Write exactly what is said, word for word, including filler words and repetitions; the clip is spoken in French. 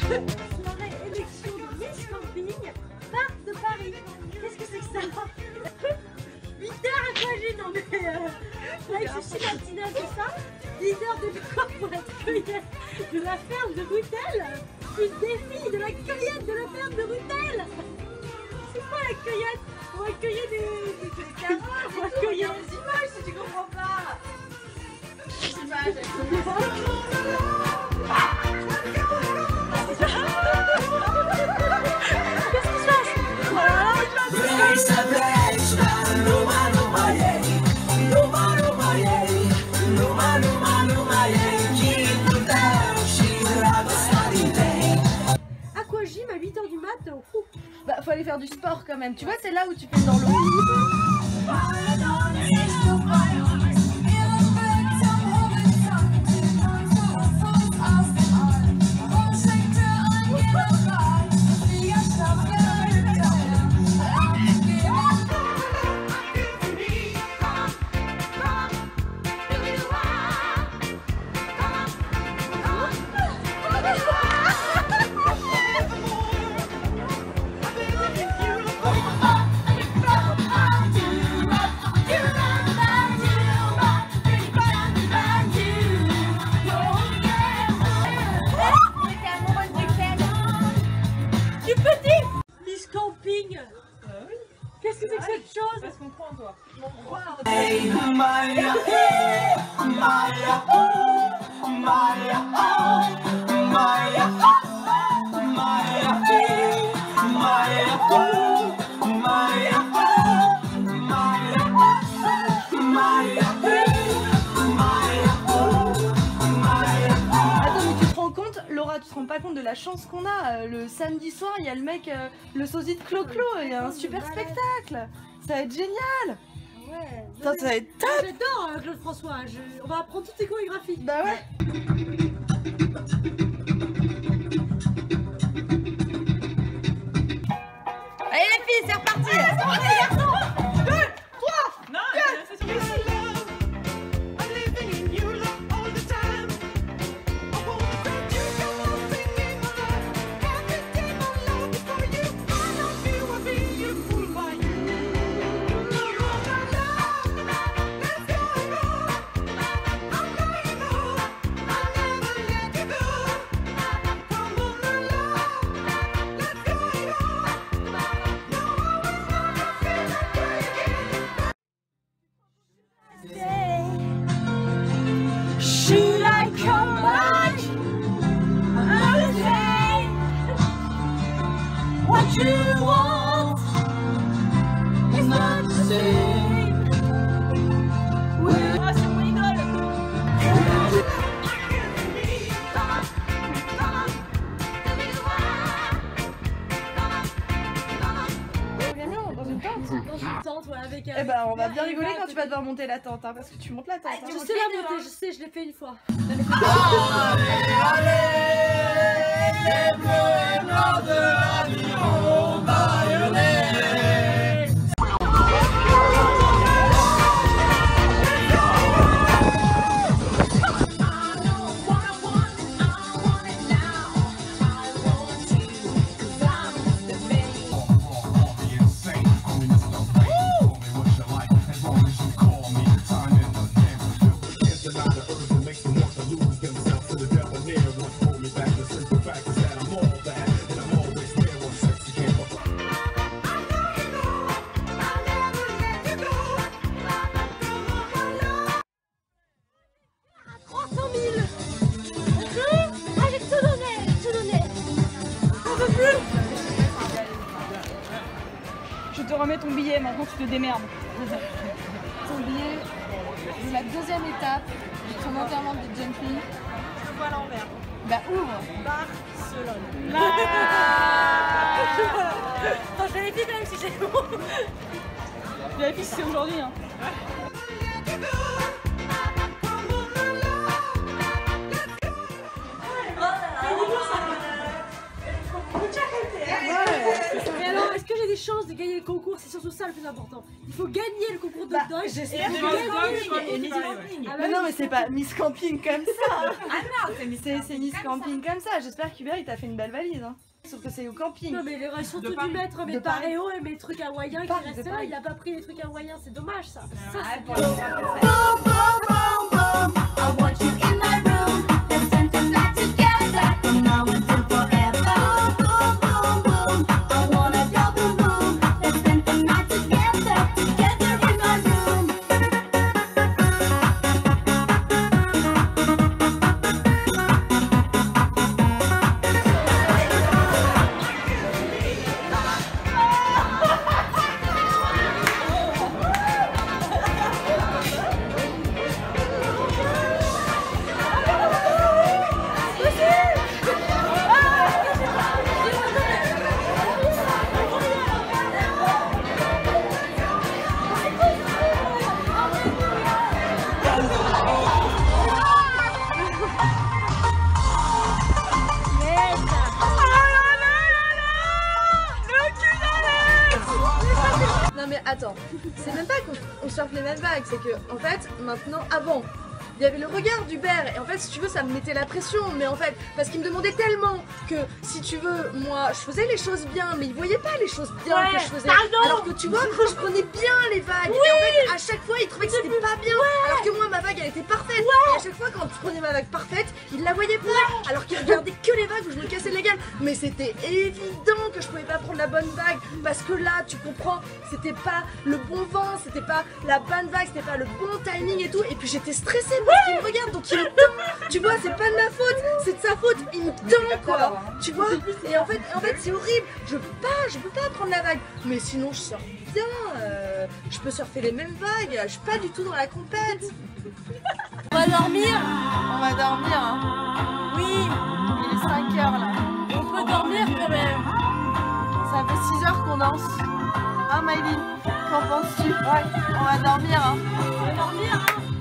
Soirée élection de Miss Camping, Parc de Paris. Qu'est-ce que c'est que ça? huit heures Aquagym, non mais euh, avec Sushi Martina, c'est ça? dix heures de quoi pour la cueillette de la ferme de Rutelle? Plus défi de la cueillette de la ferme de Rutelle. C'est quoi la cueillette? On va cueillir des... des... On va cueillir des images si tu comprends pas. Des images. Qu'est-ce qui se passe? Aquagym à huit heures du mat, fou. Bah faut aller faire du sport quand même, tu vois c'est là où tu fais dans l'eau. Qu'est-ce que c'est que cette chose? Parce qu'on croit en toi. On croit en toi. Maya, Maya, Maya, Maya, Attends mais tu te rends compte, Laura, tu te rends pas compte de la chance qu'on a. Le samedi soir, il y a le mec, euh, le sosie de Clo-Clo, il y a un super spectacle. Ça va être génial. Ouais. Ça, ça va être top. J'adore euh, Claude François, je... on va apprendre toutes ses chorégraphies. Bah ouais. Allez les filles, c'est reparti. Allez, c'est reparti, garçons. deux, trois, non, quatre, c'est sur Should I come back? I'll say what you want is not the same. We're awesome, we got it. dans une tente. Dans une tente, ouais, avec un... Eh ben on va bien rigoler quand tu vas devoir monter la tente, hein, parce que tu montes la tente. Ah, Hein. je sais la monter, je sais, je l'ai fait une fois. Allez, allez, les bleus et blancs de l'avion bâillonnés. Je te remets ton billet, maintenant tu te démerdes. Ton billet, c'est la deuxième étape de ton enterrement de jeune fille. Je vois l'envers. Bah ouvre. Barcelone. Ah Attends, je vérifie quand même si c'est bon. Vérifie si c'est aujourd'hui. Hein. Mucha gente, Et alors, est-ce que j'ai des chances de gagner le concours? C'est surtout ça le plus important. Il faut gagner le concours de Bah, dog. j'espère et que gagner Miss le concours et de Miss dog. Camping. Ah bah Mais non, oui, mais c'est pas Miss Camping comme ça. Ah non, c'est Miss C'est Camping c'est Miss comme Camping comme ça. J'espère qu'Hubert il t'a fait une belle valise. Hein. Sauf que c'est au camping. Non mais il aurait surtout De dû Paris. mettre mes De Paris. paréos et mes trucs hawaïens qui Paris, de restent là. Paris. Il a pas pris les trucs hawaïens, c'est dommage ça. Ça Ah, c'est pour bien. les faire. Non mais attends, c'est même pas qu'on surfe les mêmes vagues, c'est que en fait maintenant, avant, il y avait le regard d'Hubert et en fait si tu veux ça me mettait la pression, mais en fait parce qu'il me demandait tellement que si tu veux moi je faisais les choses bien mais il voyait pas les choses bien Ouais, que je faisais, pardon. alors que tu vois je prenais bien les vagues et en fait à chaque fois il trouvait que c'était pas bien alors que moi ma vague elle était parfaite et à chaque fois quand tu prenais ma vague parfaite il la voyait pas alors qu'il regardait que les vagues où je me cassais les gueules, mais c'était évident que je pouvais pas prendre la bonne vague parce que là tu comprends c'était pas le bon vent, c'était pas la bonne vague, c'était pas le bon timing et tout et puis j'étais stressée parce qu'il me regarde donc il me tend, tu vois c'est pas de ma faute, c'est de sa faute, il me tend quoi, tu vois et en fait, en fait c'est horrible, je peux pas, je peux pas prendre la vague mais sinon je surfe bien, euh, je peux surfer les mêmes vagues, je suis pas du tout dans la compète. On va dormir. On va dormir. Hein. Oui, Il est cinq heures là. on peut dormir quand même. Ça fait six heures qu'on danse. Hein Maëlie, qu'en penses-tu? Ouais. On va dormir. Hein. On va dormir. Hein.